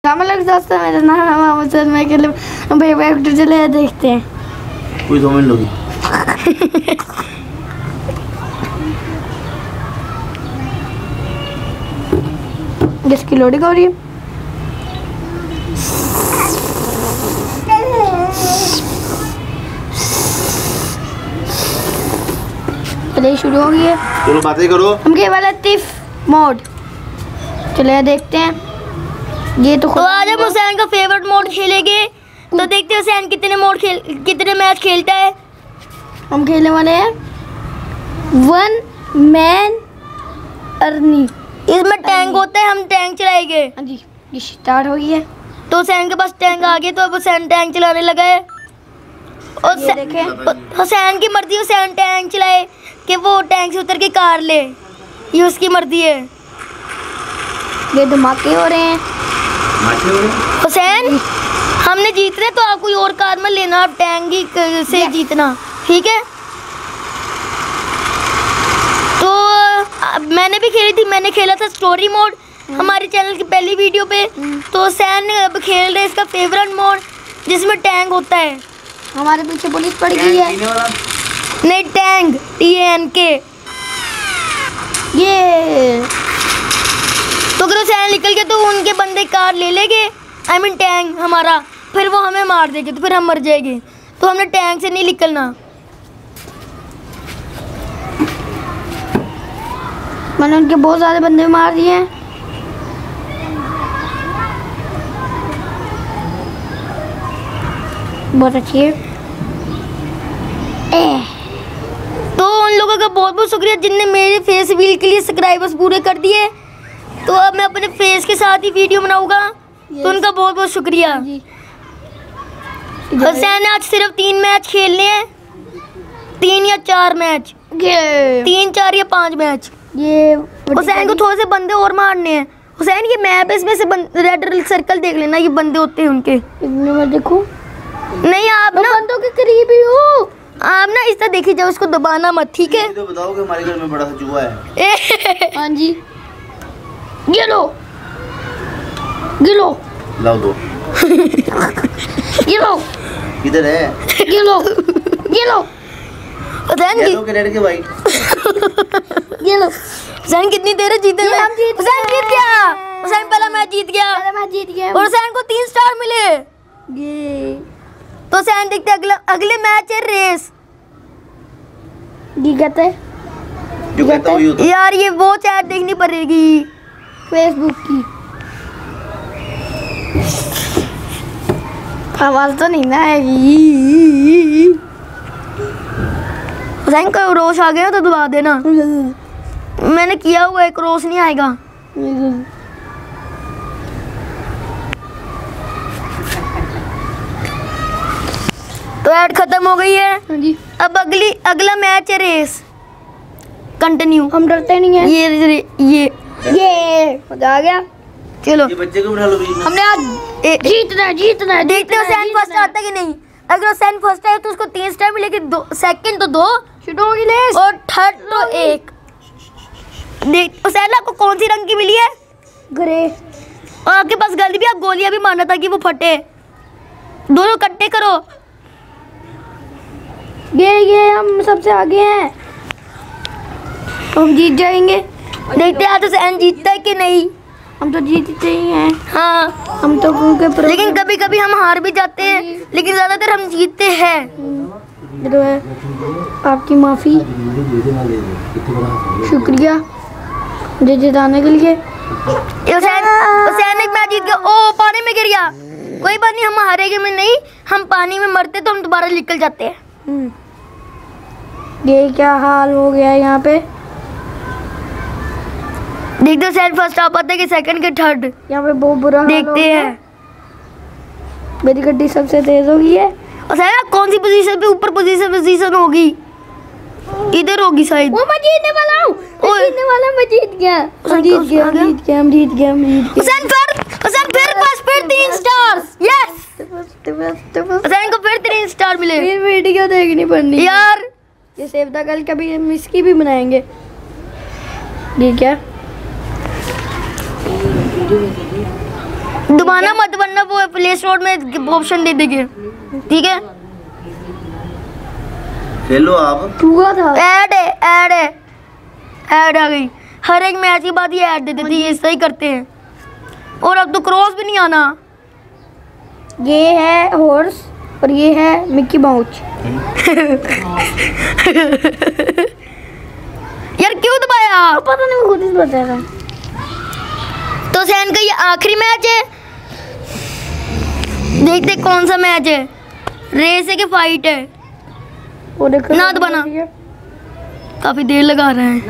दोस्तों मेरा नाम है मोहम्मद सर। मैं के लिए चले देखते हैं। कोई 2 मिनट लोगी। जिसकी लोडिंग हो रही है। चलिए शुरू हो गई है। चलो बातें करो। हम के वाला लतीफ मोड चलिए देखते हैं। ये तो आज हम हुसैन का फेवरेट मोड खेलेंगे। तो देखते हैं हुसैन कितने मैच खेलता है। हम खेलने वाले हैं 1 मैन अर्नी। इसमें टैंक होता है, हम टैंक चलाएंगे। हाँ जी ये स्टार्ट हो गई है। तो हुसैन के पास टैंक आ गए तो अब हुसैन टैंक चलाने लगा है। और हुसैन की मर्जी, हुसैन टैंक चलाए कि वो टैंक से उतर के कार ले, ये उसकी मर्जी है। ये धमाके हो रहे हैं। हुसैन हमने जीत रहे तो आप कोई और कार में लेना, आप टैंक ही से जीतना, ठीक है। तो मैंने भी खेली थी, मैंने खेला था स्टोरी मोड हमारे चैनल की पहली वीडियो पे। तो हुसैन अब खेल रहे इसका फेवरेट मोड जिसमें टैंक होता है। हमारे पीछे पुलिस पड़ गई है। नहीं टैंक TANK। ये तो अगर हुसैन निकल गए तो उनके बंदे कार ले लेंगे, आई मीन टैंक हमारा, फिर वो हमें मार देंगे तो फिर हम मर जाएंगे। तो हमने टैंक से नहीं निकलना। मैंने उनके बहुत सारे बंदे मार दिए हैं। बहुत अच्छी है। तो उन लोगों का बहुत बहुत शुक्रिया जिनने मेरे फेस रील के लिए सब्सक्राइबर्स पूरे कर दिए। तो अब मैं अपने फेस के साथ ही वीडियो बनाऊंगा। तो उनका बहुत बहुत शुक्रिया। हुसैन ने आज सिर्फ 3 मैच खेलने हैं, 3 या 4 मैच, 3, 4 या 5 मैच। ये हुसैन को थोड़े से बंदे और मारने हैं। हुसैन ये मैप है, इसमें से रेड सर्कल देख लेना, ये बंदे होते हैं उनके। मैं देखूं? नहीं आप ना बंदों के करीब ही हो। आप ना इस तरह देखिए जाओ, उसको दबाना मत, ठीक है। तो बताओ कि हमारे घर में बड़ा सा चूहा है। हाँ जी ये लो लाओ दो। ये लो किधर है? ये लो हुसैन के रेड के भाई। ये लो। हुसैन कितनी देर है जीते में? हुसैन जीत गया। हुसैन पहला मैच जीत गया और हुसैन को 3 स्टार मिले। ये तो हुसैन देखते अगले मैच है रेस। कहते यार ये वो चैट देखनी पड़ेगी फेसबुक की। आवाज तो नहीं ना आएगी। हुसैन का रोश आ गया तो दबा देना। मैंने किया हुआ एक रोश नहीं आएगा। तो ऐड खत्म हो गई है। हाँ जी अब अगला मैच है रेस कंटिन्यू। हम डरते नहीं है। ये मजा आ गया। चलो ये बच्चे को बिठा लो बीच में। हमने आज जीतना है। देखते हैं हुसैन फर्स्ट आता कि नहीं। अगर हुसैन फर्स्ट आए तो उसको 3 स्टार मिलेगी, सेकंड तो 2, शुरू होगी रेस और थर्ड तो 1। देख हुसैन आपको कौन सी रंग की मिली है? ग्रे। और आपके पास गन भी, आप गोलियां भी मारना ताकि वो फटे। दोनों इकट्ठे करो। ये हम सबसे आगे हैं, हम जीत जाएंगे। देखते हैं आज हुसैन जीतता है कि नहीं। हम तो जीतते ही हैं। हाँ हम तो उनके लेकिन कभी कभी हम हार भी जाते हैं, लेकिन ज्यादातर हम जीतते हैं। जो है आपकी माफ़ी, शुक्रिया मुझे जिताने के लिए। हुसैन एक मैच जीत गया। ओ पानी में गिर गया। कोई बात नहीं, हम हारेंगे में नहीं, हम पानी में मरते तो हम दोबारा निकल जाते हैं। ये क्या हाल हो गया यहाँ पे। देखते हुसैन फर्स्ट आ पाता है कि सेकंड के थर्ड। यहाँ पे बहुत बुरा हाल देखते हो गया। हैं। मेरी गड्डी सबसे तेज हो गई है। हुसैन कौन सी पोजीशन पे ऊपर पोजीशन होगी? इधर होगी शायद। वो मैं जीतने वाला हूँ। मैं जीत गया। हम जीत गए। हुसैन फिर बस फिर 3 स्टार्स। यस हुसैन को फिर 3 स्टार मिले। फिर वीडियो देखनी पड़नी यार। ये सेव द गर्ल कभी हम इसकी भी बनाएंगे। ठीक है दोबारा मत, वरना वो प्ले स्टोर में ऑप्शन दे देंगे, ठीक है? खेलो आप। हुआ था ऐड आ गई। हर एक मैच के बाद ये ऐड दे देती है, सही करते हैं। और अब तो क्रॉस भी नहीं आना। ये है हॉर्स और ये है मिक्की माउस। यार क्यों दबाया? पता नहीं, मैं खुद ही बता रहा। तो सैन का ये आखिरी मैच है। देखते कौन सा मैच है, रेस है कि फाइट है। वो देखो ना दबाना, काफी देर लगा रहा है।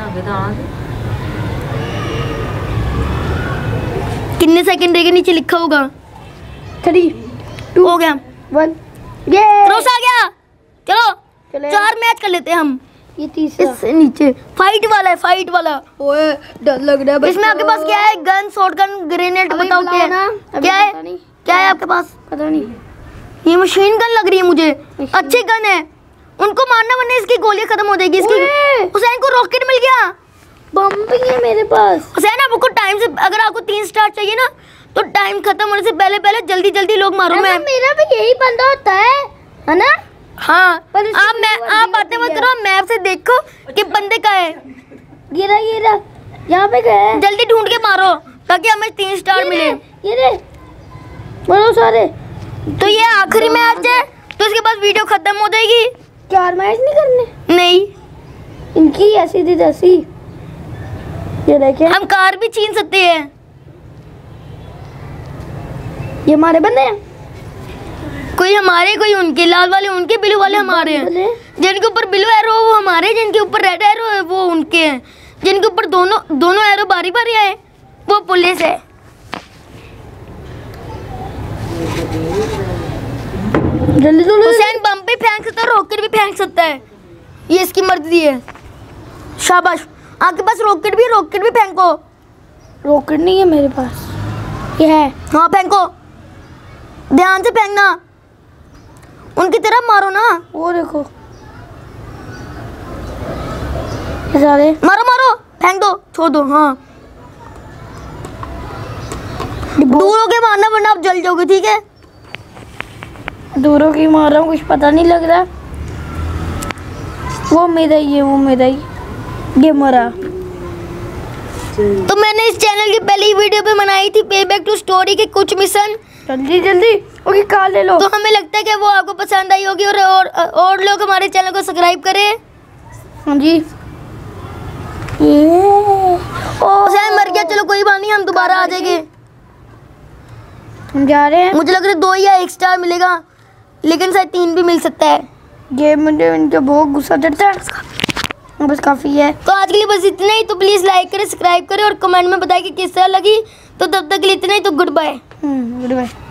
कितने सेकंड देखे नीचे लिखा होगा? 3 हो गया, 1 ये क्रॉस आ गया। चलो चले। 4 मैच कर लेते हैं हम। ये तीसरा। इससे नीचे फाइट वाला है, फाइट वाला। ओए डर लग रहा है। इसमें आपके पास क्या है? गन, शॉटगन, ग्रेनेड, अभी बताओ बुलाओ क्या ना, है? अभी क्या है? पता नहीं। क्या है आपके पास? पता नहीं। ये मशीन गन लग रही है मुझे, अच्छी गन है। उनको मारना, वरना इसकी गोलियां खत्म हो जाएगी। इसकी ओए! हुसैन को रॉकेट मिल गया। बम भी है मेरे पास। हुसैन आपको टाइम से, अगर आपको 3 स्टार चाहिए ना, तो टाइम खत्म होने से पहले पहले जल्दी जल्दी लोग मारो। मैं मेरा भी यही बंदा होता है ना? हाँ, पर इसकी आप मैं वो आप वर्दी आते होती मत है। रहो, मैप से देखो कि बंदे का है। ये रहा यहाँ पे गया है। जल्दी ढूंढ के मारो ताकि हमें 3 स्टार मिले। ये रे बोलो सारे। तो ये आखिरी मैच है, तो इसके बाद वीडियो खत्म हो जाएगी। 4 मैच नहीं करने नहीं, इनकी ऐसी थी जैसी। ये देखे, हम कार भी छीन सकते हैं। ये हमारे बंदे हैं। कोई हमारे, कोई उनके। लाल वाले उनके, ब्लू वाले हमारे हैं। बोले, जिनके ऊपर ब्लू एरो वो हमारे, जिनके ऊपर रेड एरो है वो उनके हैं। जिनके ऊपर दोनों एरो बारी बारी आए वो पुलिस है। जल्दी जल्दी। हुसैन बम भी फेंक सकता है, रॉकेट भी फेंक सकता है, ये इसकी मर्जी है। शाबाश, आपके पास रॉकेट भी, रॉकेट भी फेंको। रॉकेट नहीं है मेरे पास, ये है। हाँ फेंको, ध्यान से फेंकना, उनकी तरफ मारो ना। वो देखो ये सारे। मारो मारो, फेंक दो, छोड़ दो। हाँ, दूर होके मारना वरना आप जल जाओगे, ठीक है? दूरों की मार रहा हूँ, कुछ पता नहीं लग रहा। वो मेरा ही है, वो मेरा ही। ये मरा। तो मैंने इस चैनल की पहली वीडियो पे बनाई थी पे बैक टू स्टोरी के कुछ मिशन। जल्दी जल्दी ओके, कार ले लो। तो हमें लगता है कि वो आपको पसंद आई होगी, और लोग हमारे चैनल को सब्सक्राइब करें। हाँ जी। हुसैन मर गया, चलो कोई बात नहीं, हम दोबारा आ जाएंगे। हम जा रहे हैं। मुझे लग रहा है 2 या 1 स्टार मिलेगा, लेकिन शायद 3 भी मिल सकता है। ये मुझे इनका बहुत गुस्सा चढ़ता है। बस काफ़ी है। तो आज के लिए बस इतना ही। तो प्लीज़ लाइक करें, सब्सक्राइब करें और कमेंट में बताएं कि किस तरह लगी। तो तब तक के लिए इतना ही। तो गुड बाय। Good bye.